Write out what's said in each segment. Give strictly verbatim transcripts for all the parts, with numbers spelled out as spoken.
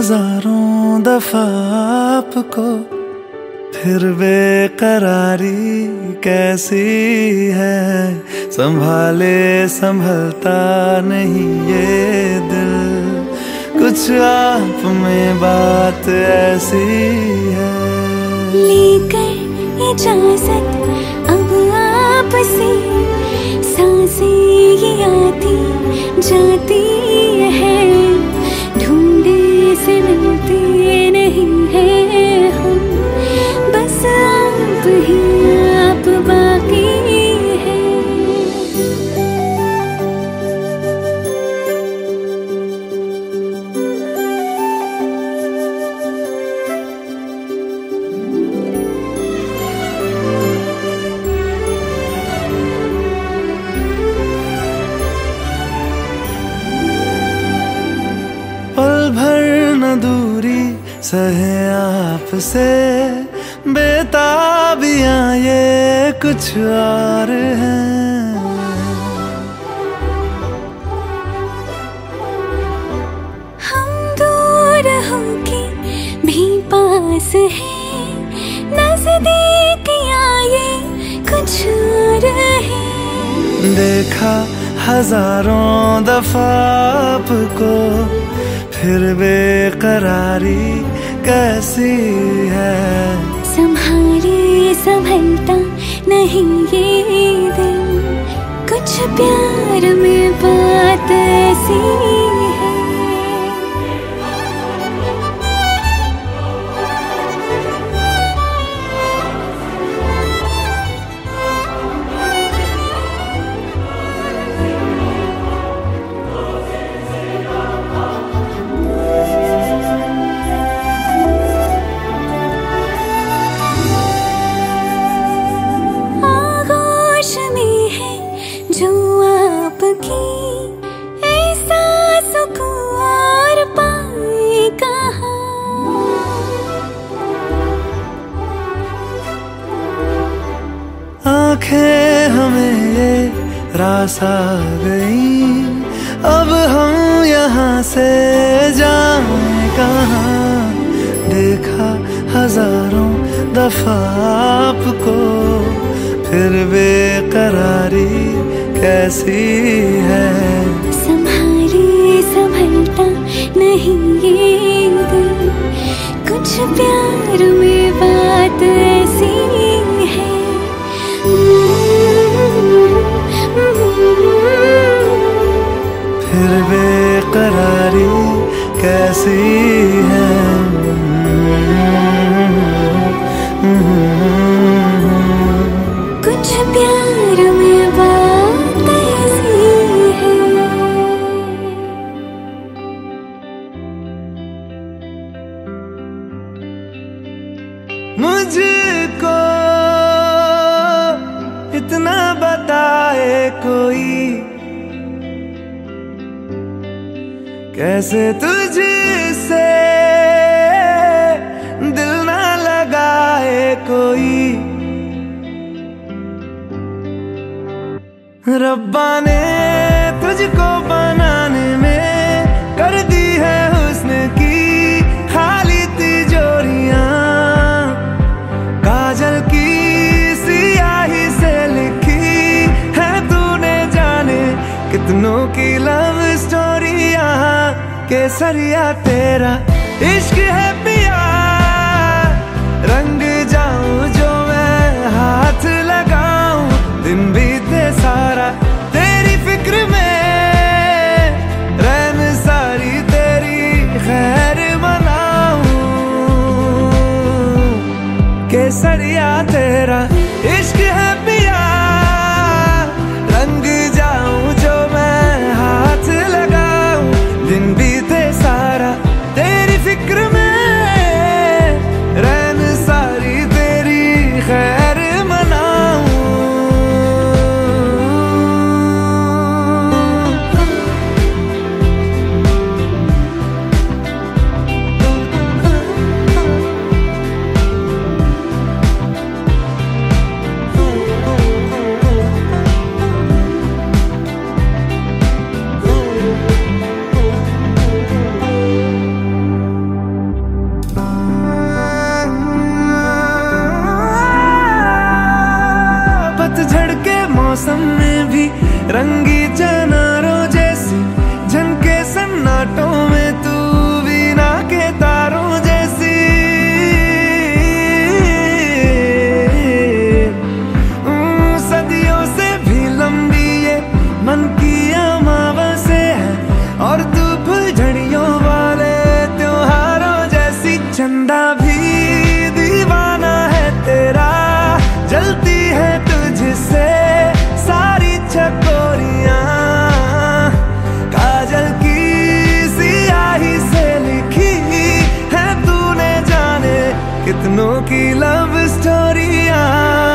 हजारों दफा आपको, फिर बेकरारी कैसी है। संभाले संभलता नहीं ये दिल, कुछ आप में बात ऐसी है। लेकर इजाजत अब आपसे, सांसें ये आती जाती है। ढूंढे से मिलते नहीं है हम, बस आप ही आप बाकी है। पल भर न दूरी सहे आपसे, बेताबियां ये कुछ और हैं। हम दूर होके भी पास हैं, नजदीकियां ये कुछ और हैं। देखा हजारों दफा आपको, फिर बेकरारी कैसी है। संभाले संभलता नहीं ये दिल, कुछ प्यार में बात ऐसी है। जो आपकी ऐसा सुकून और पाए कहाँ। आंखें हमें ये रास आ गई, अब हम यहाँ से जाएं कहाँ। देखा हजारों दफा आपको, फिर बेकरारी कैसी है। संभाले संभलता नहीं ये दिल, कुछ प्यार में बात ऐसी है। फिर बेकरारी कैसी है। कुछ प्यार में बात ऐसी है। मुझको इतना बताए कोई, कैसे तुझसे दिल ना लगाए कोई। रब्बा ने तुझको बनाने में कर दी है हुस्न की खाली तिजोरियां। काजल की सियाही से लिखी है तूने जाने कितनों की लव स्टोरियां। केसरिया तेरा इश्क है पिया, रंग जाऊं जो मैं हाथ लगाऊं। दिन बीते सारा तेरी फिक्र में, रैन सारी तेरी खैर मनाऊं। केसरिया तेरा इश्क है पिया, रंग जाऊं जो मैं हाथ लगाऊं। दिन बीते सारा तेरी फिक्र में, रैन सारी तेरी खैर मनाऊं। रंगी चनारों जैसी झनके सन्नाटों में तू वीणा के तारों जैसी। सदियों से भी लंबी ये मन की अमावस्या है और तू फुलझड़ियों वाले त्योहारों जैसी। चंदा भी दीवाना है तेरा, जलती है तुझसे सारी चकोरियां। काजल की सियाही से लिखी है तूने जाने कितनों की लव स्टोरियां।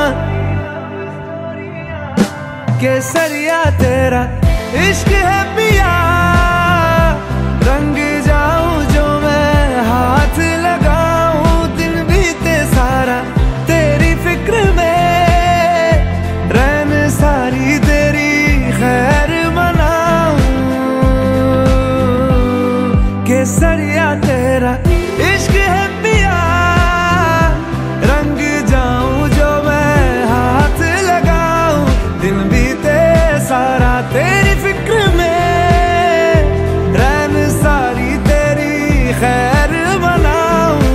केसरिया तेरा इश्क है पिया, रंग जाऊं जो मैं हाथ लगाऊं। दिन बीते सारा तेरी फिक्र में, रैन सारी तेरी खैर मनाऊं। केसरिया तेरा इश्क है पिया, रंग जाऊं जो मैं हाथ लगाऊं। दिन बीते सारा तेरी फिक्र में, रैन सारी तेरी खैर मनाऊं।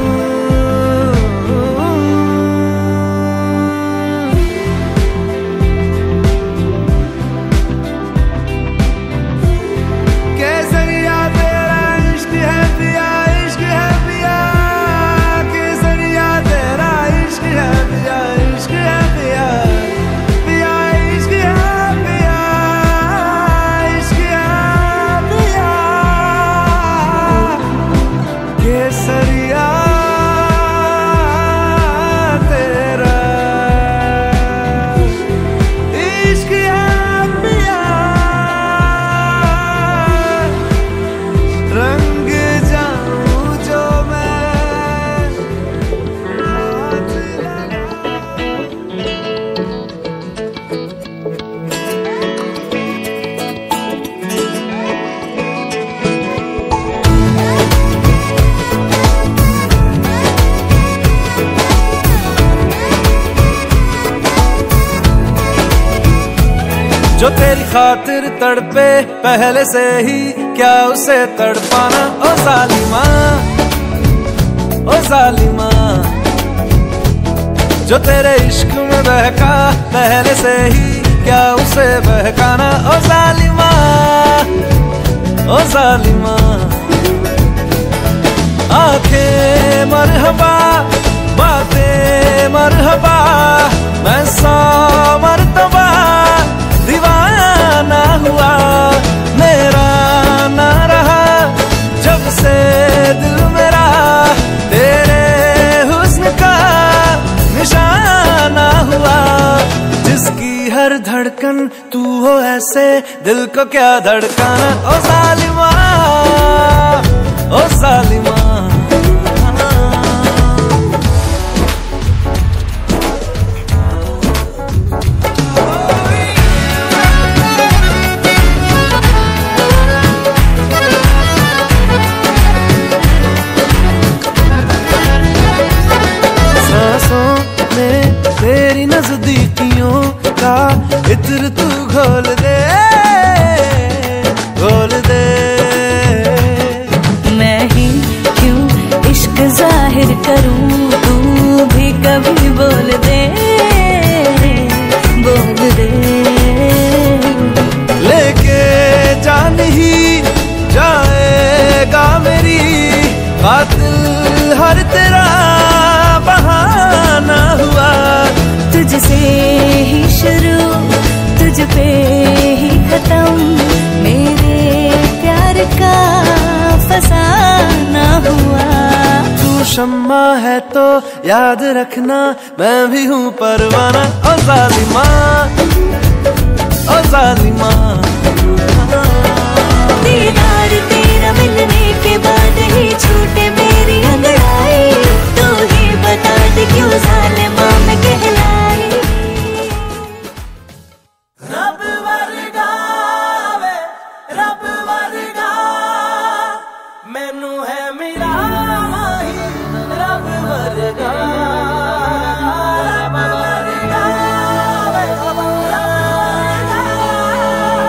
केसरिया तेरा इश्क है पिया, इश्क है पिया। केसरिया तेरा इश्क है पिया, इश्क है पिया। पिया इश्क है पिया, इश्क है पिया। केसरिया तेरा इश्क है पिया, रंग जाऊं जो मैं हाथ जो तेरी खातिर तड़पे पहले से ही, क्या उसे तड़पाना। ओ जालिमा, ओ जालिमा, जो तेरे इश्क में बहका पहले से ही, क्या उसे बहकाना। ओ जालिमा, ओ जालिमा, आंखें मरहबा, बातें मरहबा, मैं सौ मर्तबा दीवाना हुआ। मेरा ना रहा जब से दिल मेरा, तेरे हुस्न का निशाना हुआ। जिसकी हर धड़कन तू हो ऐसे, दिल को क्या धड़काना। ओ जालिमा, ओ जालिमा, तेरी नजदीकियों का इत्र तू घोल दे, घोल दे। मैं ही क्यों इश्क जाहिर करूं, तू भी कभी बोल दे, बोल दे। लेके जान ही जाएगा मेरी, कातिल हर तेरा बहाना हुआ। तुझसे ही शुरू, तुझ पे ही खत्म, मेरे प्यार का फसाना हुआ। तू शम्मा है तो याद रखना, मैं भी हूँ परवाना। ओ जालिमा, ओ जालिमा, दीदार तेरा मिलने के बाद ही छूटे मेरी अंगड़ाई। तू ही बता दे क्यों जालिमा मैं कहलाई। रब वर्गा वे, रब वर्गा मैनू है मिला ही, रब वर्गा, रब वर्गा वे, रब वर्गा।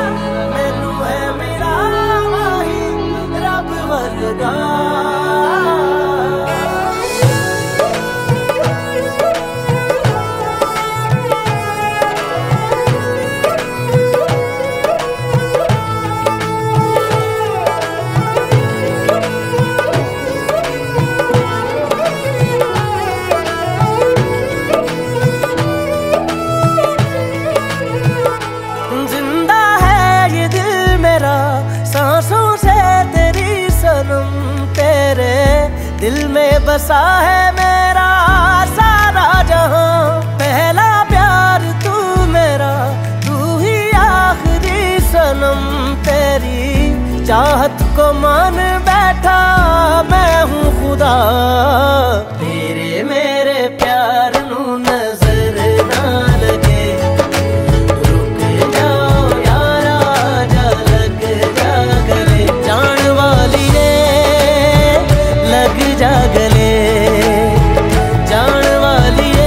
दिल में बसा है मेरा सारा जहां, पहला प्यार तू मेरा, तू ही आखिरी सनम। तेरी चाहत को मान बैठा मैं हूँ खुदा, तेरे मेरे प्यार नू नजर ना लगे। रुक जाओ यारा जा लग जा गले, जान वालिए लग जा गले, जान वालिए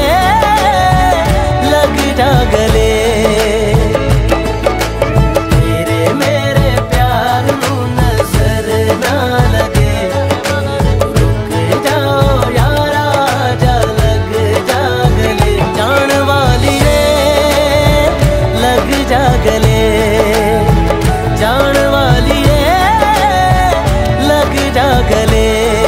लग जा गले। गले जान वालिए लग जा गले।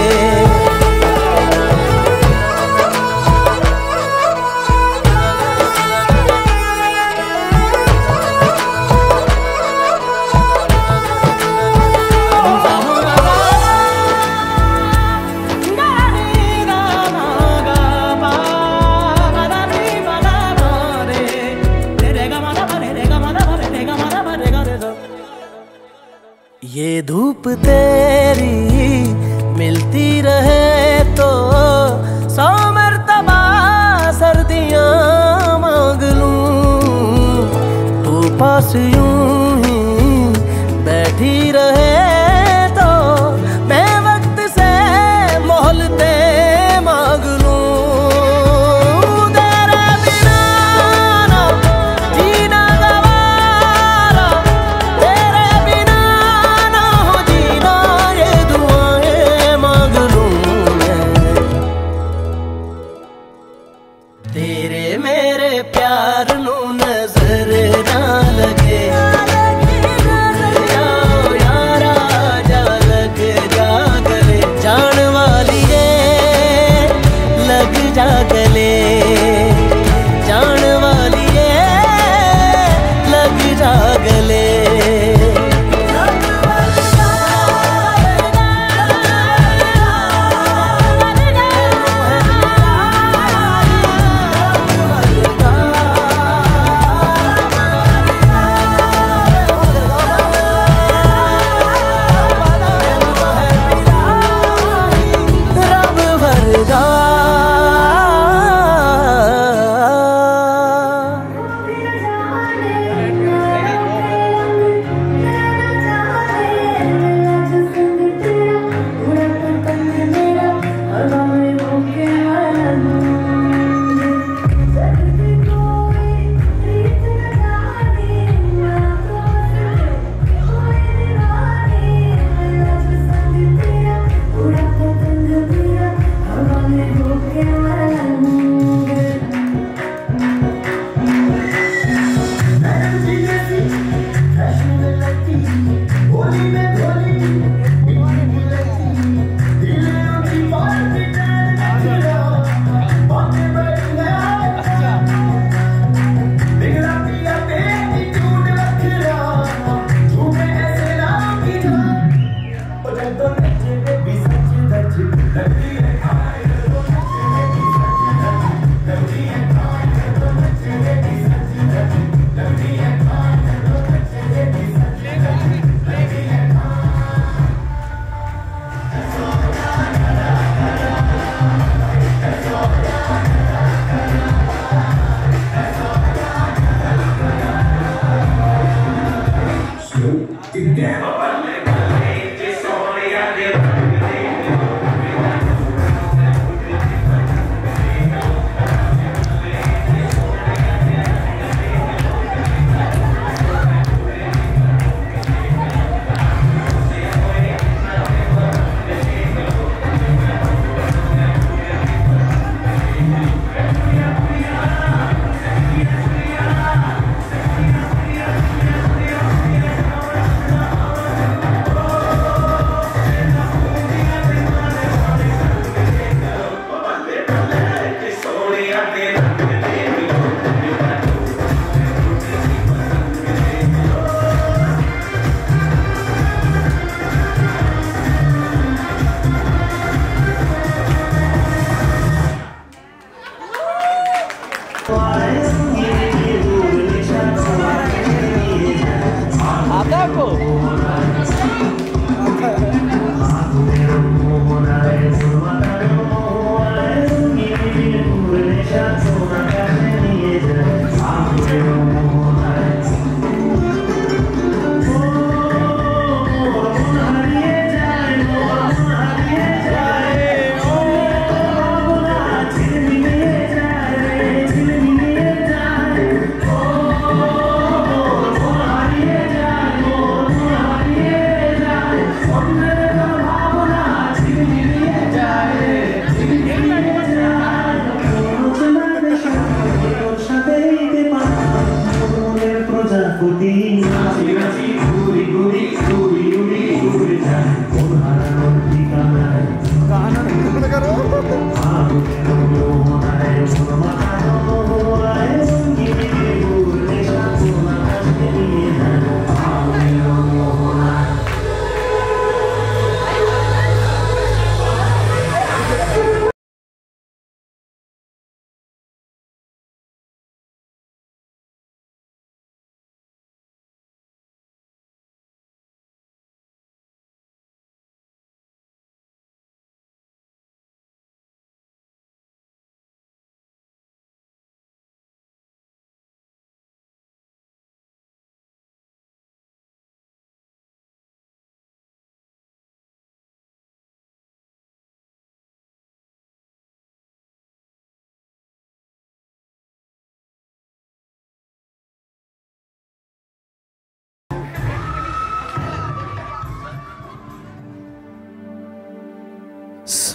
ये धूप तेरी मिलती रहे तो सौ मर्तबा सर्दियाँ मांग लूं, तू पास यूं ही बैठी रहे तो मैं वक्त से मोहलते मांग लूं। तेरे बिना ना जीना गवारा, तेरे बिना तेरे मेरे प्यार नू नजर ना लगे। जाओ यारा जा लग जा गले, जान वालिए लग जा गले, जान वालिए लग जा गले।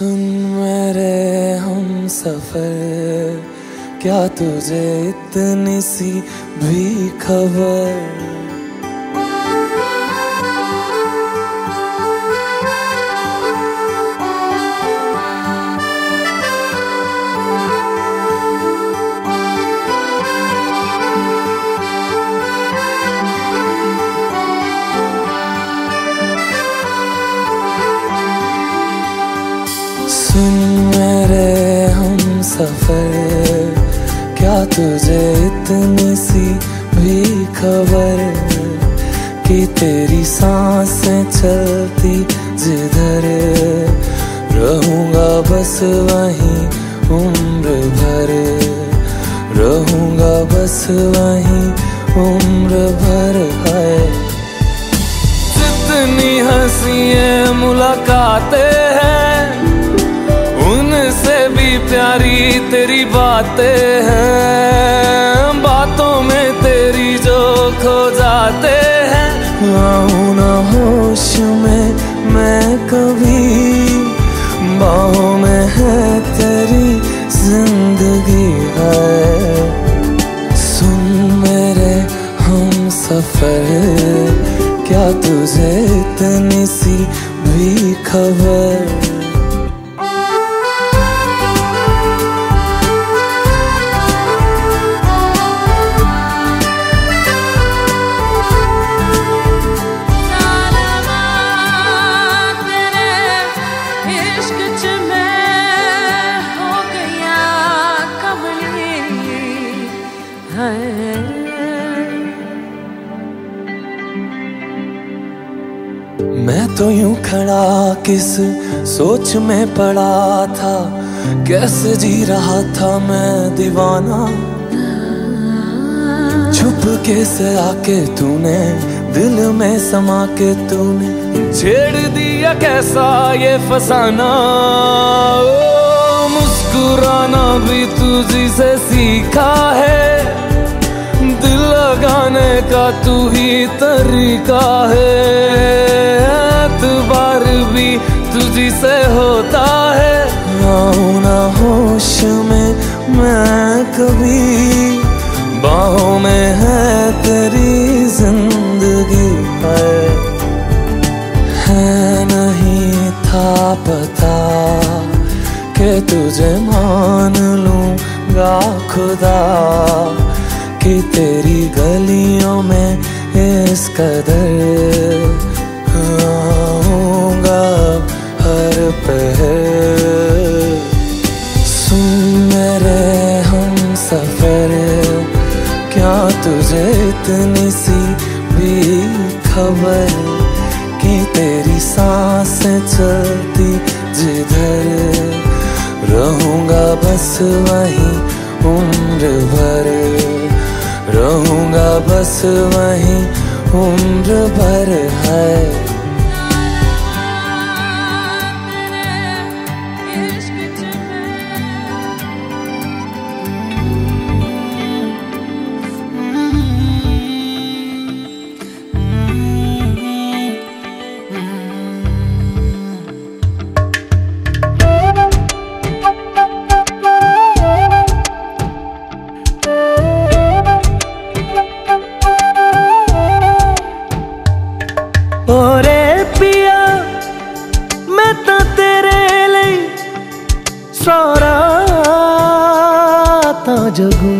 सुन मेरे हम सफर, क्या तुझे इतनी सी भी खबर? सुन मेरे हम सफर, क्या तुझे इतनी सी भी खबर कि तेरी सांसें चलती जिधर, रहूंगा बस वहीं उम्र भर, रहूंगा बस वहीं उम्र भर। है जितनी हंसी मुलाकातें हैं, उनसे भी प्यारी तेरी बातें हैं, बातों में तेरी जो खो जाते हैं। आऊं ना होश में मैं कभी, बाहों में है तेरी जिंदगी है। सुन मेरे हम सफर, क्या तुझे इतनी सी भी खबर? मैं तो यूं खड़ा किस सोच में पड़ा था, कैसे जी रहा था मैं दीवाना। छुप के से आके तूने दिल में समा के तूने छेड़ दिया कैसा ये फसाना। ओ मुस्कुराना भी तुझी से सीखा है, दिल लगाने का तू ही तरीका है। एतबार भी तुझी से होता है, आऊं ना होश में मैं कभी, बाहों में है तेरी जिंदगी है। है नहीं था पता कि तुझे मान लूंगा खुदा, कि तेरी गलियों में इस कदर आऊंगा हर पहर। सुन मेरे हम सफर, क्या तुझे इतनी सी भी खबर कि तेरी सांसें चलती जिधर, रहूंगा बस वहीं उम्र भर, रहूंगा बस वहीं उम्र भर। है ओरे पिया मैं तो तेरे लिए सारा तो जगू,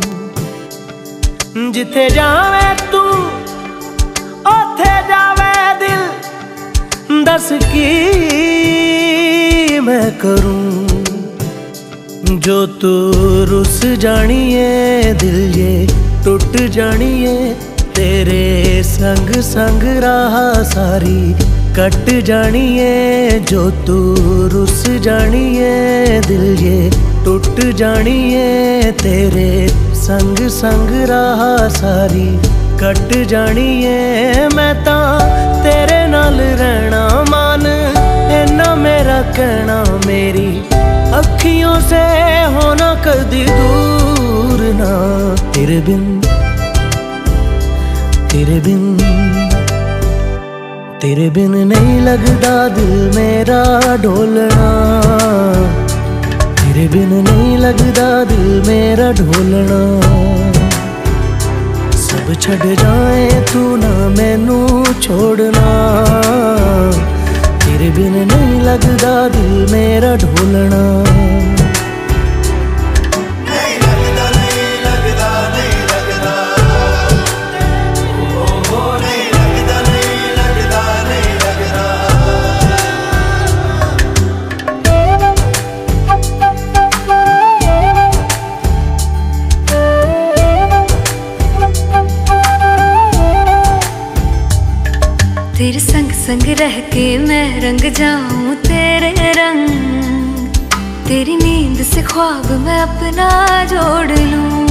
जिथे जावे तू ओथे जावे दिल, दस की मैं करूं। जो तू रुस जानिए दिल ये टूट जानिए, तेरे संग संग राह सारी कट जानिए। जो तू रुस जानिए दिल ये टूट जानिए, तेरे संग संग राह सारी कट जानिए। मैं ता तेरे नाल रहना मान, इन्ना मेरा कहना, मेरी अखियों से होना कदी दूर ना। तेरे बिन तेरे बिन तेरे बिन नहीं लगदा दिल मेरा ढोलना, तेरे बिन नहीं लगदा दिल मेरा ढोलना। सब छड़ जाए तू ना मैनू छोड़ना, तेरे बिन नहीं लगदा दिल मेरा ढोलना। तेरे संग संग रह के मैं रंग जाऊं तेरे रंग, तेरी नींद से ख्वाब मैं अपना जोड़ लूं।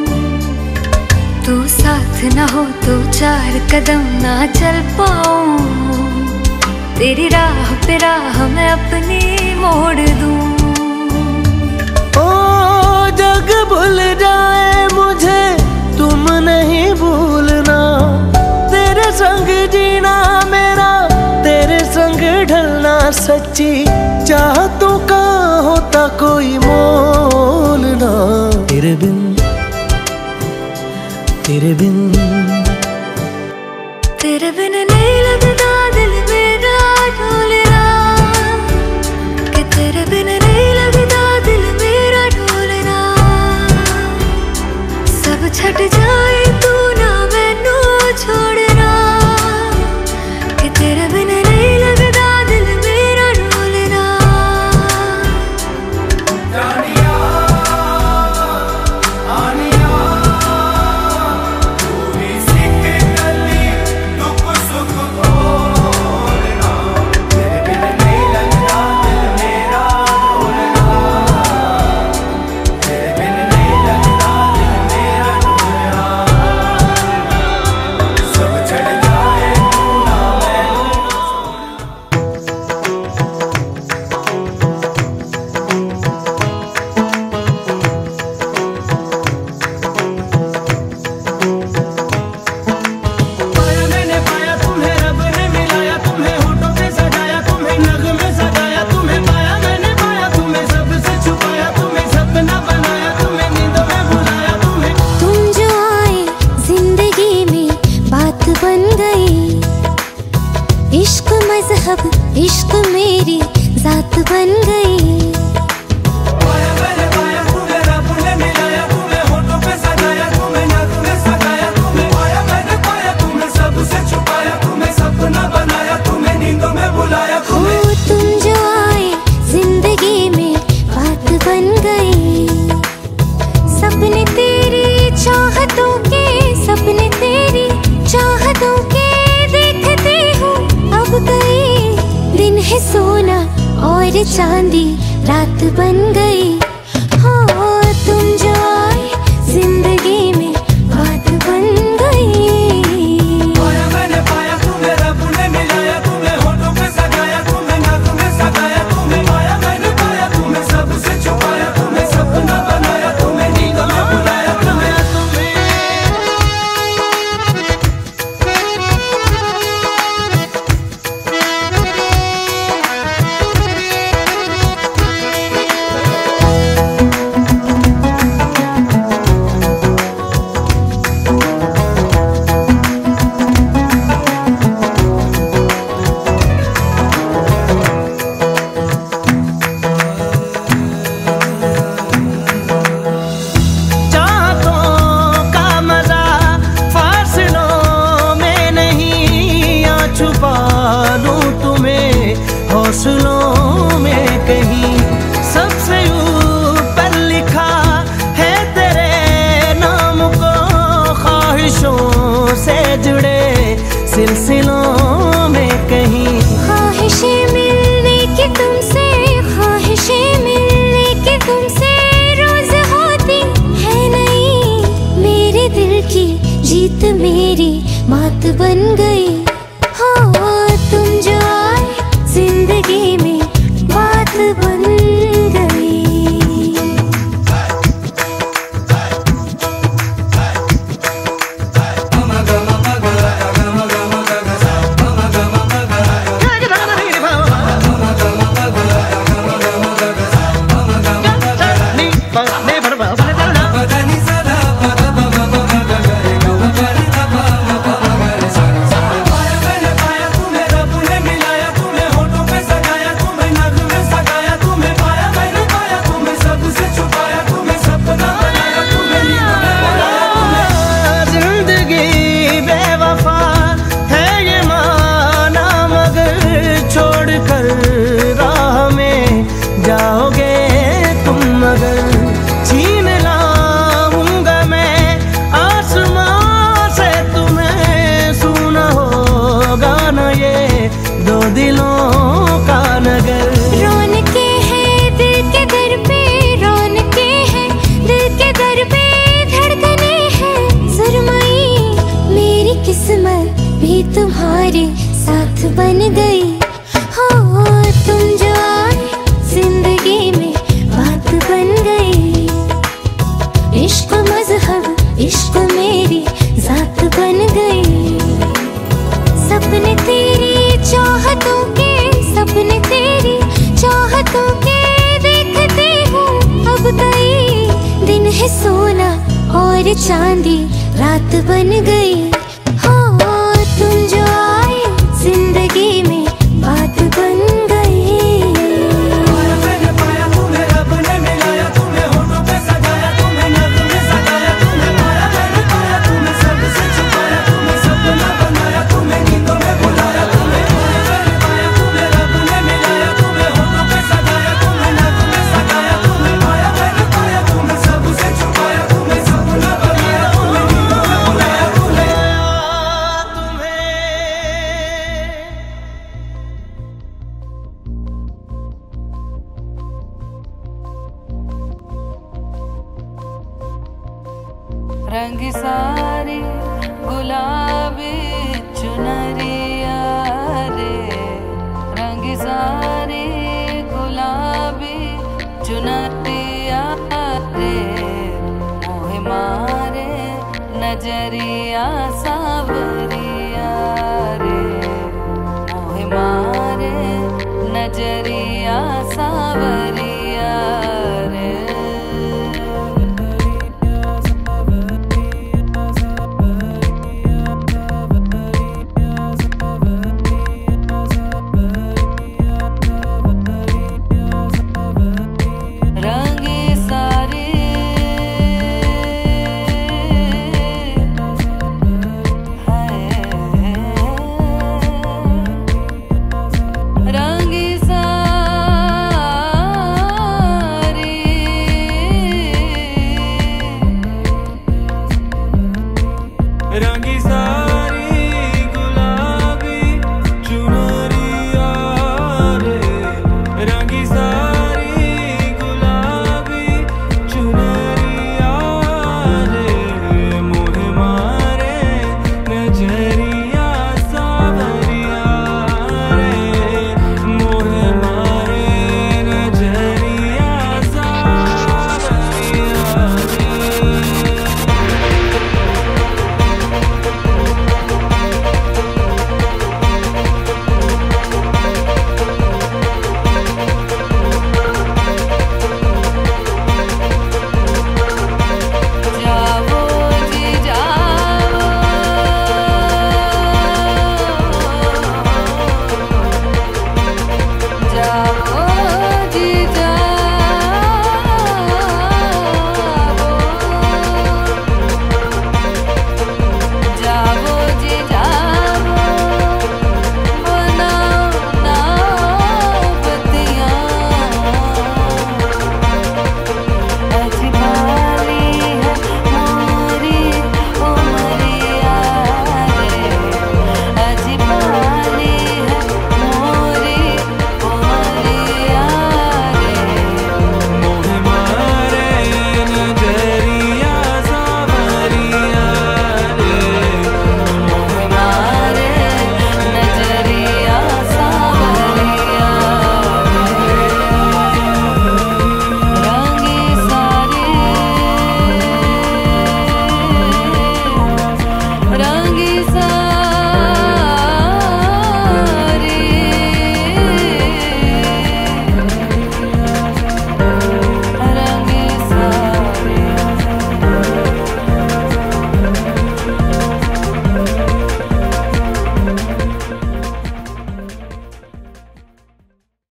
तू साथ ना हो तो चार कदम ना चल पाऊं, तेरी राह पे राह मैं अपनी मोड़ दूं। ओ जग भूल जाए मुझे तुम नहीं भूलना, तेरे संग जीना मेरा तेरे संग ढलना। सच्ची चाहतों का होता कोई मोल ना, तेरे बिन तेरे बिन तेरे बिन नहीं लगदा दिल मेरा ढोलना, कि तेरे बिन नहीं लगदा दिल मेरा ढोलना। सब छट जाए तू ना मैनू छोड़ना, कि तेरे बिन नहीं लगदा दिल मेरा ढोलना। जानिया आनिया तू ही सीख गली दुख सुख बोलना, तेरे बिन नहीं लगदा दिल मेरा ढोलना, तेरे बिन नहीं लगदा दिल मेरा ढोलना। सब छड़ जाए तू ना पाया मैंने पाया तुम्हें, रब ने मिलाया तुम्हें, होठों पे सजाया तुम्हें, नगमे सजाया तुम्हें। पाया मैंने पाया तुम्हें, सबसे छुपाया तुम्हें, सपना बनाया तुम्हें, नींदों में बुलाया तुम्हें। तुम जो आए जिंदगी में बात बन गई, इश्क मजहब इश्क मेरी जात बन गई। पाया मैंने पाया तुम्हें, रब ने मिलाया तुम्हें, होठों पे सजाया तुम्हें, नगमे सजाया तुम्हें। पाया मैंने पाया तुम्हें, सबसे छुपाया तुम्हें, सपना बनाया तुम्हें, नींदों में बुलाया हो तुम्हें। तुम जो आए जिंदगी में बात बन गई, सपने तेरी चाहतों के, सपने तेरी चाहतों के देखते हूँ अब गई। दिन है सोना और चांदी रात बन गई। हो तुम जो आए जिंदगी में बात बन गई। पाया मैंने पाया तुम्हें, रब ने मिलाया तुम्हें, होठों पे सजाया तुम्हें, नगमे सजाया तुम्हें। पाया मैंने पाया तुम्हें, सबसे छुपाया तुम्हें, सपना बनाया तुम्हें, नींदों में बुलाया तुम्हें। चाहतों का मजा फासलों में नहीं, या छुपा लूं तुम्हें हौसलों में कहीं। सबसे ऊपर लिखा है तेरे नाम को, ख्वाहिशों से जुड़े सिलसिलों में कहीं। ख्वाहिशें मिलने की तुमसे, ख्वाहिशें मिलने की तुमसे रोज होती है नहीं। मेरे दिल की जीत मेरी मात बन गई। हो तुम जो आए जिंदगी में बात बन गई। चांदी रात बन गई। हो तुम जो आए जिंदगी में बात बन गई। पाया मैंने पाया तुम्हें रब ने मिलाया, तुम्हें होठों पे सजाया, तुम्हें नज़्म में सजाया, तुम्हें पाया मैंने पाया, तुम्हें सबसे छुपाया, तुम्हें सपना बनाया, तुम्हें नींदों में बुलाया, तुम्हें पाया मैंने पाया, तुम्हें रब ने मिलाया, तुम्हें होठों पे सजाया, तुम्हें नज़्म में सजाया, तुम्हें पाया मैंने पाया, तुम्हें सबसे छुपाया, तुम्हें सपना बनाया, तुम्हें नींदों में बुलाया, तुम्हें रंग सारी गुलाबी चुनरिया रे, रंग सारी गुलाबी चुनरिया रे, मोह मारे नजरिया सा